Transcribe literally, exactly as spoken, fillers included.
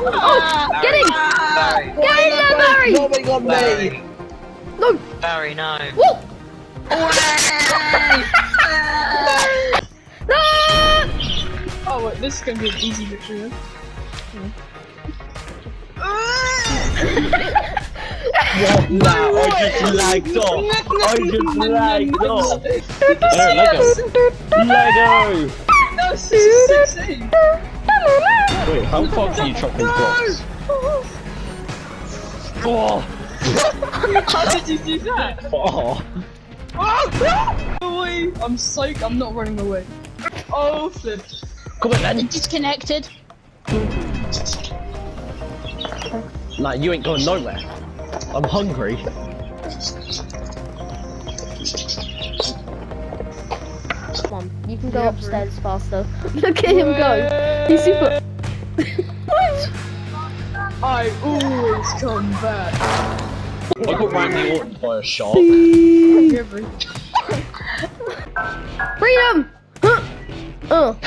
Oh, get him! Barry. Get in there, Barry! Robbing on Barry. me! No! Barry, no. Whoa! No! Oh wait, this is gonna be an easy victory then. What now? I just lagged off! I just lagged off! There, Lego! Lego! No, this is sixteen! Wait, how far can you chop these blocks? Oh! How did you do that? Far! Oh, away! I'm psyched, I'm not running away. Oh, flip. Come on then! Disconnected. Nah, you ain't going nowhere. I'm hungry. Come on, you can go upstairs faster. Look at him go. He's super. I always come back. I got randomly ordered by a shark. Freedom! Huh. Oh.